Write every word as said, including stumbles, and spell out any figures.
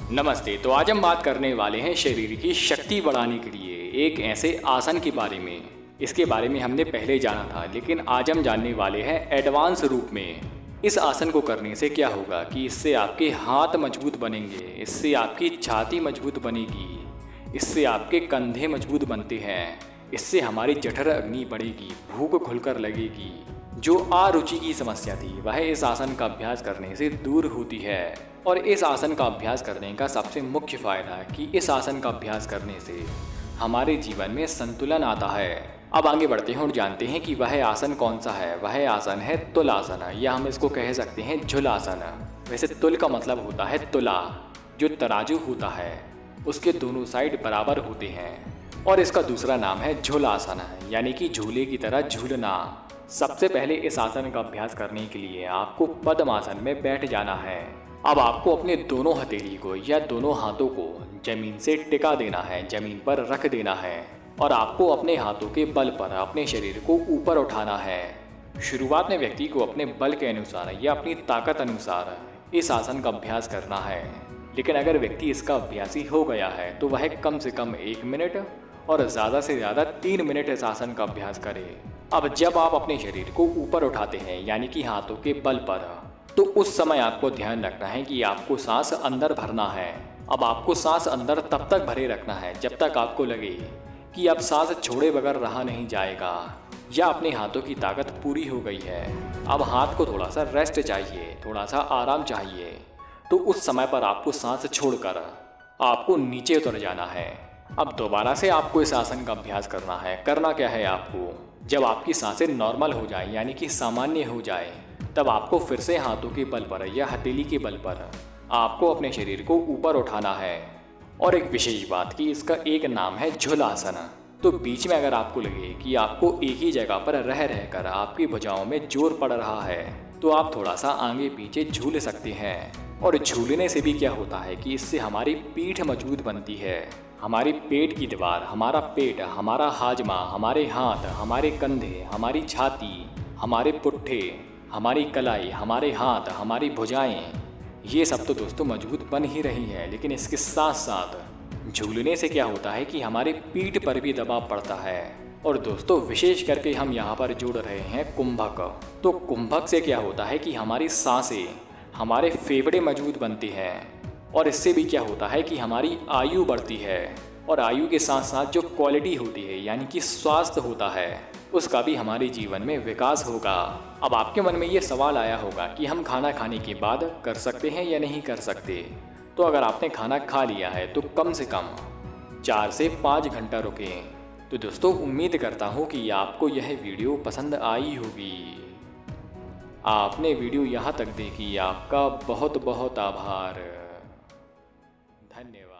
नमस्ते। तो आज हम बात करने वाले हैं शरीर की शक्ति बढ़ाने के लिए एक ऐसे आसन के बारे में। इसके बारे में हमने पहले जाना था, लेकिन आज हम जानने वाले हैं एडवांस रूप में। इस आसन को करने से क्या होगा कि इससे आपके हाथ मजबूत बनेंगे, इससे आपकी छाती मजबूत बनेगी, इससे आपके कंधे मजबूत बनते हैं, इससे हमारी जठर अग्नि बढ़ेगी, भूख खुलकर लगेगी। जो अरुचि की समस्या थी वह इस आसन का अभ्यास करने से दूर होती है। और इस आसन का अभ्यास करने का सबसे मुख्य फायदा है कि इस आसन का अभ्यास करने से हमारे जीवन में संतुलन आता है। अब आगे बढ़ते हैं और जानते हैं कि वह आसन कौन सा है। वह आसन है तुल आसन, या हम इसको कह सकते हैं झुल आसन। वैसे तुल का मतलब होता है तुला, जो तराजू होता है उसके दोनों साइड बराबर होते हैं। और इसका दूसरा नाम है झुल आसन, यानी कि झूले की तरह झूलना। सबसे पहले इस आसन का अभ्यास करने के लिए आपको पद्मासन में बैठ जाना है। अब आपको अपने दोनों हथेली को या दोनों हाथों को जमीन से टिका देना है, जमीन पर रख देना है, और आपको अपने हाथों के बल पर अपने शरीर को ऊपर उठाना है। शुरुआत में व्यक्ति को अपने बल के अनुसार या अपनी ताकत अनुसार इस आसन का अभ्यास करना है, लेकिन अगर व्यक्ति इसका अभ्यासी हो गया है तो वह कम से कम एक मिनट और ज़्यादा से ज़्यादा तीन मिनट इस आसन का अभ्यास करे। अब जब आप अपने शरीर को ऊपर उठाते हैं, यानी कि हाथों के बल पर, तो उस समय आपको ध्यान रखना है कि आपको सांस अंदर भरना है। अब आपको सांस अंदर तब तक भरे रखना है जब तक आपको लगे कि अब सांस छोड़े बगैर रहा नहीं जाएगा, या अपने हाथों की ताकत पूरी हो गई है। अब हाथ को थोड़ा सा रेस्ट चाहिए, थोड़ा सा आराम चाहिए, तो उस समय पर आपको सांस छोड़कर आपको नीचे उतर जाना है। अब दोबारा से आपको इस आसन का अभ्यास करना है। करना क्या है, आपको जब आपकी सांसें नॉर्मल हो जाए, यानी कि सामान्य हो जाए, तब आपको फिर से हाथों के बल पर या हथेली के बल पर आपको अपने शरीर को ऊपर उठाना है। और एक विशेष बात कि इसका एक नाम है झुल आसन। तो बीच में अगर आपको लगे कि आपको एक ही जगह पर रह रहकर आपकी भुजाओं में जोर पड़ रहा है, तो आप थोड़ा सा आगे पीछे झूल सकते हैं। और झूलने से भी क्या होता है कि इससे हमारी पीठ मजबूत बनती है। हमारी पेट की दीवार, हमारा पेट, हमारा हाजमा, हमारे हाथ, हमारे कंधे, हमारी छाती, हमारे पुट्ठे, हमारी कलाई, हमारे हाथ, हमारी भुजाएं, ये सब तो दोस्तों मजबूत बन ही रही है। लेकिन इसके साथ साथ झूलने से क्या होता है कि हमारे पीठ पर भी दबाव पड़ता है। और दोस्तों विशेष करके हम यहाँ पर जोड़ रहे हैं कुंभक। तो कुंभक से क्या होता है कि हमारी सांसें, हमारे फेफड़े मजबूत बनते हैं, और इससे भी क्या होता है कि हमारी आयु बढ़ती है। और आयु के साथ साथ जो क्वालिटी होती है, यानी कि स्वास्थ्य होता है, उसका भी हमारे जीवन में विकास होगा। अब आपके मन में ये सवाल आया होगा कि हम खाना खाने के बाद कर सकते हैं या नहीं कर सकते। तो अगर आपने खाना खा लिया है तो कम से कम चार से पाँच घंटा रुकें। तो दोस्तों उम्मीद करता हूँ कि आपको यह वीडियो पसंद आई होगी। आपने वीडियो यहाँ तक देखी, आपका बहुत बहुत आभार, धन्यवाद।